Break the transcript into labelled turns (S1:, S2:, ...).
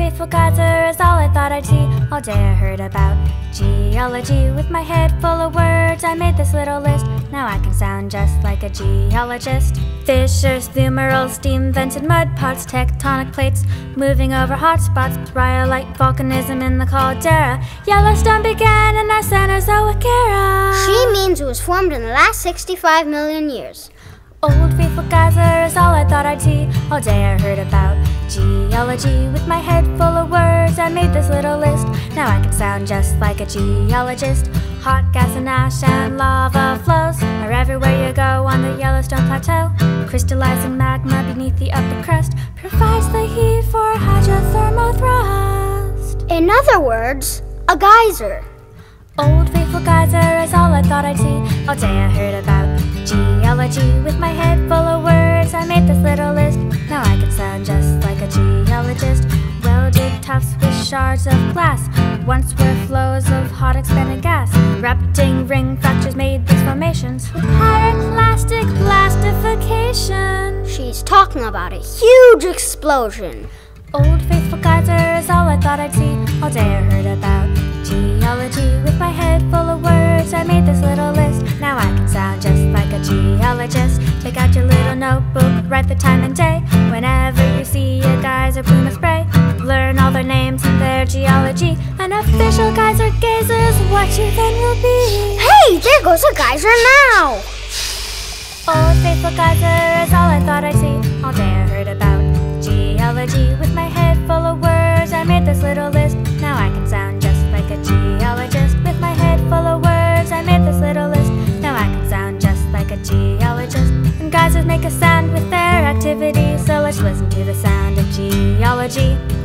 S1: faithful geyser is all I thought I'd see. All day I heard about geology. With my head full of words, I made this little list. Now I can sound just like a geologist. Fissures, fumaroles, steam vented mud pots, tectonic plates moving over hot spots, rhyolite volcanism in the caldera. Yellowstone began in our Cenozoic era.
S2: She means it was formed in the last 65 million years.
S1: Old faithful geyser is all I thought I'd see. All day I heard about geology. With my head full of words, I made this little list. Now I can sound just like a geologist. Hot gas and ash and lava flows are everywhere you go on the Yellowstone Plateau. Crystallizing magma beneath the upper crust provides the heat for hydrothermal thrust.
S2: In other words, a geyser.
S1: Old faithful geyser is all I thought I'd see. All day I heard about geology. With my head full of words, I made this little list. Now I can sound just like a geologist. Welded tufts with shards of glass once were flows of hot expanding gas. Erupting ring fractures made these formations with pyroclastic blastification.
S2: She's talking about a huge explosion.
S1: Old faithful geyser is all I thought I'd see. All day I heard about geology. With my head full of words, I made this little list. Now I can sound just like a geologist. Take out your little notebook, write the time and day. Whenever you see a geyser plume of spray, learn all their names and their geology. An official geyser gazer is what you then will be.
S2: Hey, there goes a geyser now!
S1: Old faithful geyser is all I thought I'd see. All day I heard about geology. With my head full of words, I made this little list. Now I can sound just like a geologist. With my head full of words, I made this little list. Now I can sound just like a geologist. And geysers make a sound with their activity, so let's listen to the sound of geology.